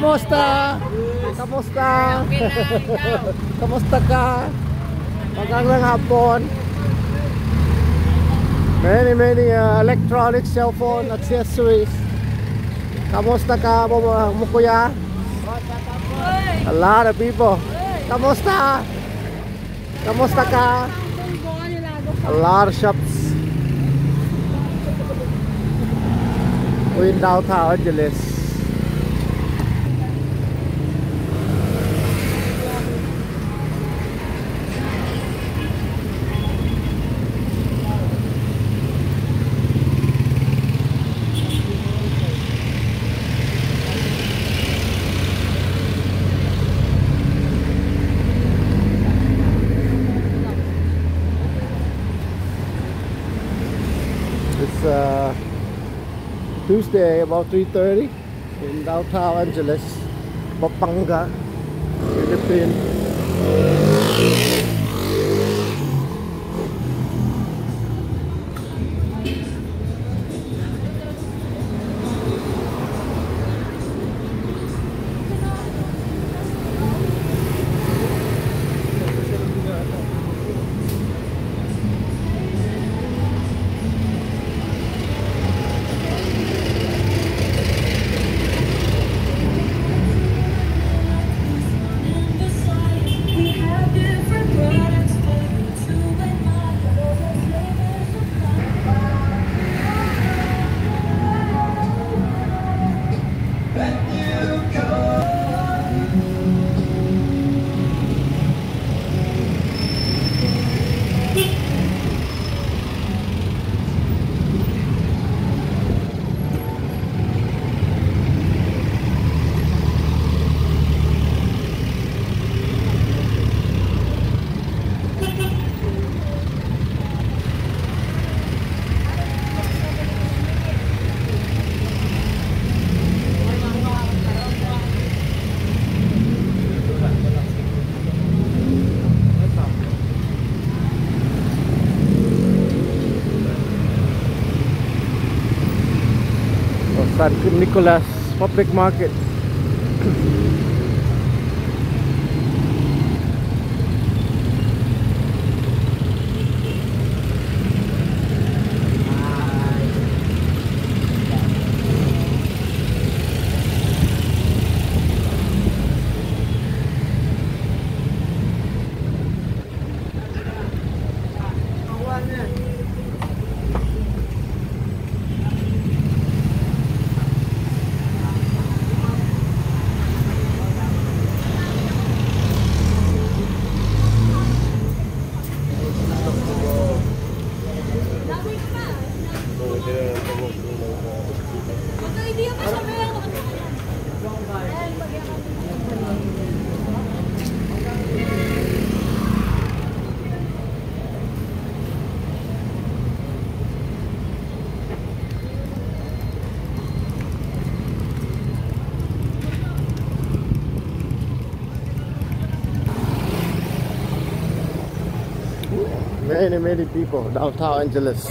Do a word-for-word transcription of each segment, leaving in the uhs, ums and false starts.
kamusta? Kamusta? Kamusta ka? Magandang hapon. Many, many uh, electronic cell phone accessories. Kamusta ka, mo kuya? A lot of people. Kamusta? Kamusta ka? A lot of shops. We're in downtown Angeles. It's uh, Tuesday about three thirty in downtown Angeles, Pampanga, Philippines. San Nicolas Public Market. Many, many people downtown Angeles.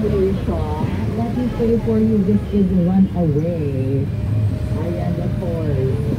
Malaysia. Let me pray for you. This is Run Away. Ayan, the chorus.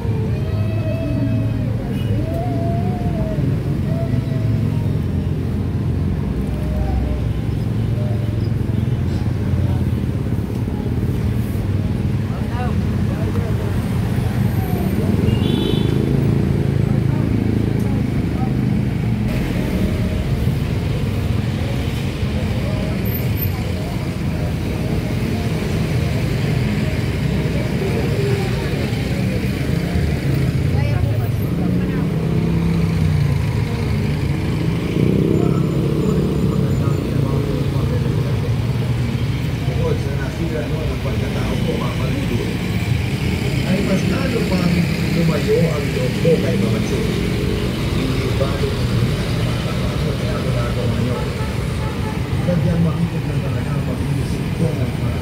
Ay mas lalo pang lumayo ang loob ko kay Mama Chu. Hindi ba yung ginagawa ngayon? Sadyang makikita ng talaga ang pag-iisip ko ng